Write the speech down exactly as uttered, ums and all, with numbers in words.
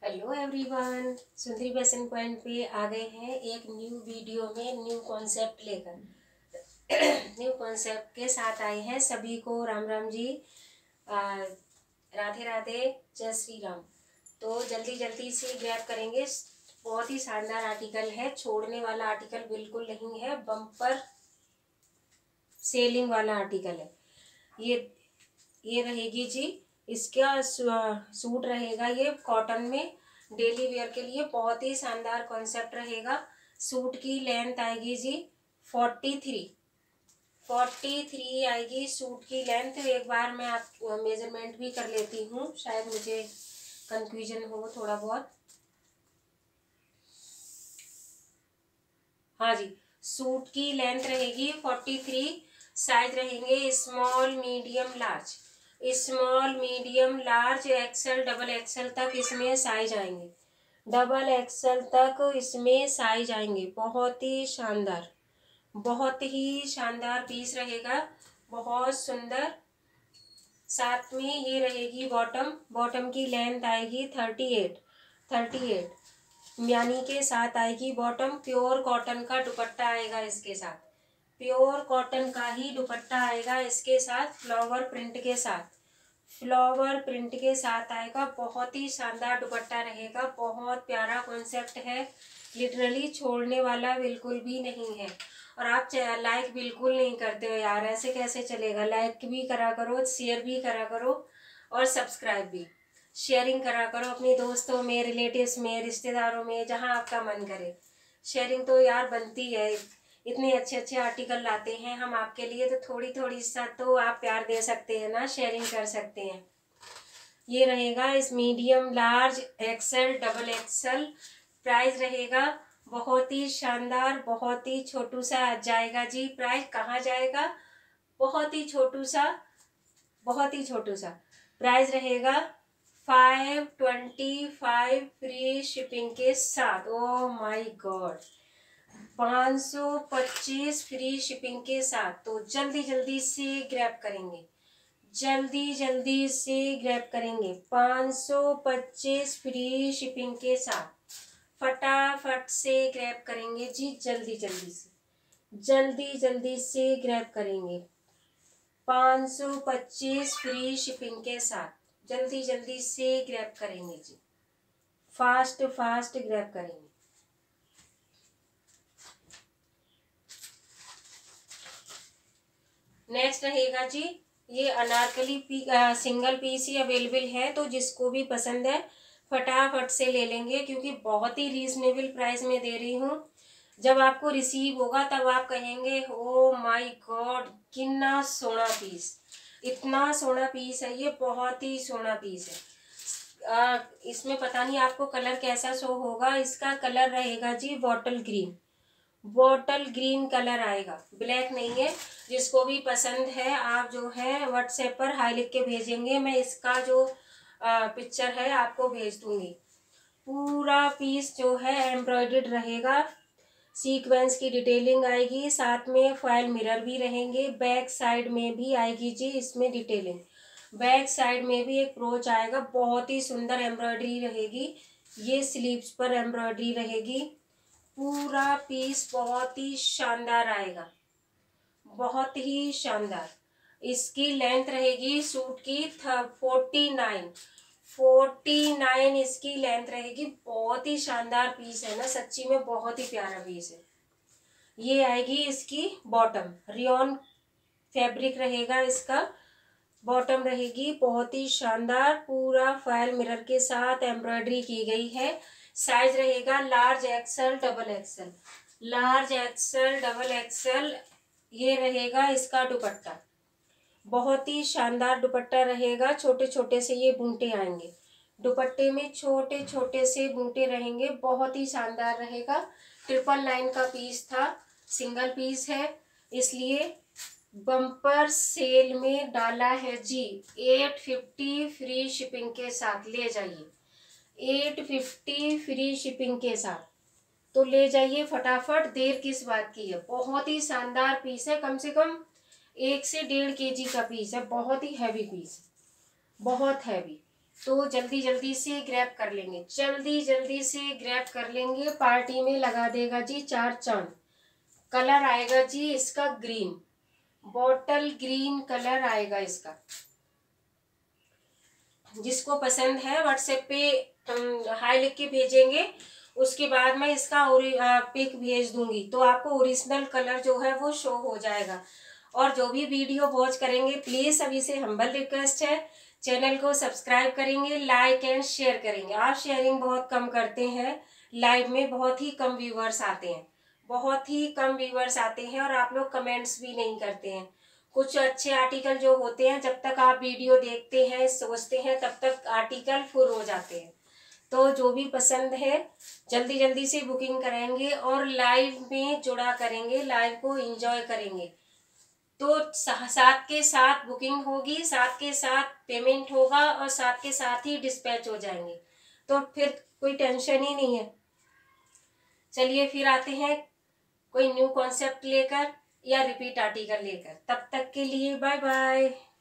Hello everyone, Sundari fashion point पे आ गए हैं एक न्यू वीडियो में न्यू कॉन्सेप्ट लेकर। न्यू कॉन्सेप्ट के साथ आए हैं। सभी को राम राम जी, आ, राधे राधे, जय श्री राम। तो जल्दी जल्दी से ग्रैब करेंगे। बहुत ही शानदार आर्टिकल है, छोड़ने वाला आर्टिकल बिल्कुल नहीं है, बम्पर सेलिंग वाला आर्टिकल है। ये ये रहेगी जी, इसका सूट रहेगा ये कॉटन में, डेली वेयर के लिए बहुत ही शानदार कॉन्सेप्ट रहेगा। सूट की लेंथ आएगी जी फोर्टी थ्री फोर्टी थ्री आएगी सूट की लेंथ। एक बार मैं आप मेजरमेंट भी कर लेती हूँ, शायद मुझे कंफ्यूजन हो थोड़ा बहुत। हाँ जी, सूट की लेंथ रहेगी फोर्टी थ्री, साइज रहेंगे small medium large. Small medium large XL double XL तक इसमें साइज आएंगे। डबल एक्सेल तक इसमें साइज आएंगे। बहुत ही शानदार, बहुत ही शानदार पीस रहेगा, बहुत सुंदर। साथ में ये रहेगी बॉटम। बॉटम की लेंथ आएगी थर्टी एट थर्टी एट यानी के साथ आएगी बॉटम। प्योर कॉटन का दुपट्टा आएगा इसके साथ, प्योर कॉटन का ही दुपट्टा आएगा इसके साथ, फ्लावर प्रिंट के साथ, फ्लावर प्रिंट के साथ आएगा। बहुत ही शानदार दुपट्टा रहेगा, बहुत प्यारा कॉन्सेप्ट है, लिटरली छोड़ने वाला बिल्कुल भी नहीं है। और आप लाइक बिल्कुल नहीं करते हो यार, ऐसे कैसे चलेगा। लाइक भी करा करो, शेयर भी करा करो और सब्सक्राइब भी, शेयरिंग करा करो अपने दोस्तों में, रिलेटिव्स में, रिश्तेदारों में, जहां आपका मन करे। शेयरिंग तो यार बनती है, इतने अच्छे अच्छे आर्टिकल लाते हैं हम आपके लिए, तो थोड़ी थोड़ी सा तो आप प्यार दे सकते हैं ना, शेयरिंग कर सकते हैं। ये रहेगा इस medium large XL double XL. Price रहेगा बहुत ही शानदार, बहुत ही छोटू सा जाएगा जी। प्राइस कहाँ जाएगा, बहुत ही छोटू सा, बहुत ही छोटू सा प्राइस रहेगा five twenty five free shipping के साथ। ओ माय गॉड, पाँच सौ पच्चीस फ्री शिपिंग के साथ। तो जल्दी जल्दी से ग्रैब करेंगे, जल्दी जल्दी से ग्रैब करेंगे। पाँच सौ पच्चीस फ्री शिपिंग के साथ फटाफट से ग्रैब करेंगे जी, जल्दी जल्दी से, जल्दी जल्दी से ग्रैब करेंगे। पाँच सौ पच्चीस फ्री शिपिंग के साथ, जल्दी जल्दी से ग्रैब करेंगे जी, फास्ट फास्ट ग्रैब करेंगे। नेक्स्ट रहेगा जी, ये अनारकली पी, आ, सिंगल पीस ही अवेलेबल है, तो जिसको भी पसंद है फटाफट से ले लेंगे, क्योंकि बहुत ही रीजनेबल प्राइस में दे रही हूँ। जब आपको रिसीव होगा तब आप कहेंगे ओ माय गॉड कितना सोना पीस, इतना सोना पीस है ये, बहुत ही सोना पीस है। आ, इसमें पता नहीं आपको कलर कैसा शो होगा। इसका कलर रहेगा जी bottle green, bottle green colour आएगा, ब्लैक नहीं है। जिसको भी पसंद है आप जो है व्हाट्सएप पर हाई लिख के भेजेंगे, मैं इसका जो आ, पिक्चर है आपको भेज दूंगी। पूरा पीस जो है एम्ब्रॉयडर्ड रहेगा, सीक्वेंस की डिटेलिंग आएगी, साथ में फॉयल मिरर भी रहेंगे। बैक साइड में भी आएगी जी इसमें डिटेलिंग, बैक साइड में भी एक ब्रोच आएगा, बहुत ही सुंदर एम्ब्रॉयडरी रहेगी। ये स्लीव्स पर एम्ब्रॉयडरी रहेगी। पूरा पीस बहुत ही शानदार आएगा, बहुत ही शानदार। इसकी लेंथ रहेगी सूट की फोर्टी नाइन फोर्टी नाइन इसकी लेंथ रहेगी। बहुत ही शानदार पीस है ना, सच्ची में बहुत ही प्यारा पीस है। ये आएगी इसकी बॉटम, रियॉन फैब्रिक रहेगा इसका, बॉटम रहेगी बहुत ही शानदार। पूरा फॉयल मिरर के साथ एम्ब्रॉयडरी की गई है। साइज रहेगा large XL double XL, large XL double XL. ये रहेगा इसका दुपट्टा, बहुत ही शानदार दुपट्टा रहेगा। छोटे छोटे से ये बूंटे आएंगे दुपट्टे में, छोटे छोटे से बूंटे रहेंगे, बहुत ही शानदार रहेगा। ट्रिपल लाइन का पीस था, सिंगल पीस है, इसलिए बम्पर सेल में डाला है जी। एट फिफ्टी फ्री शिपिंग के साथ ले जाइए, एट फिफ्टी फ्री शिपिंग के साथ, तो ले जाइए फटाफट, देर किस बात की है। बहुत ही शानदार पीस है, कम से कम एक से डेढ़ के जी का पीस है, बहुत ही हैवी पीस, बहुत हैवी। तो जल्दी जल्दी से ग्रैब कर लेंगे, जल्दी जल्दी से ग्रैब कर लेंगे। पार्टी में लगा देगा जी चार चांद। कलर आएगा जी इसका ग्रीन, बॉटल ग्रीन कलर आएगा इसका। जिसको पसंद है व्हाट्सएप पे हाई लिख के भेजेंगे, उसके बाद मैं इसका पिक भेज दूंगी तो आपको ओरिजिनल कलर जो है वो शो हो जाएगा। और जो भी वीडियो वॉच करेंगे प्लीज सभी से हम्बल रिक्वेस्ट है, चैनल को सब्सक्राइब करेंगे, लाइक एंड शेयर करेंगे। आप शेयरिंग बहुत कम करते हैं, लाइव में बहुत ही कम व्यूवर्स आते हैं, बहुत ही कम व्यूवर्स आते हैं और आप लोग कमेंट्स भी नहीं करते हैं। कुछ अच्छे आर्टिकल जो होते हैं जब तक आप वीडियो देखते हैं सोचते हैं तब तक आर्टिकल फुल हो जाते हैं। तो जो भी पसंद है जल्दी जल्दी से बुकिंग करेंगे और लाइव में जुड़ा करेंगे, लाइव को एंजॉय करेंगे। तो साथ के साथ बुकिंग होगी, साथ के साथ पेमेंट होगा और साथ के साथ ही डिस्पैच हो जाएंगे, तो फिर कोई टेंशन ही नहीं है। चलिए फिर आते हैं कोई न्यू कॉन्सेप्ट लेकर या रिपीट आर्टिकल लेकर। तब तक के लिए बाय बाय।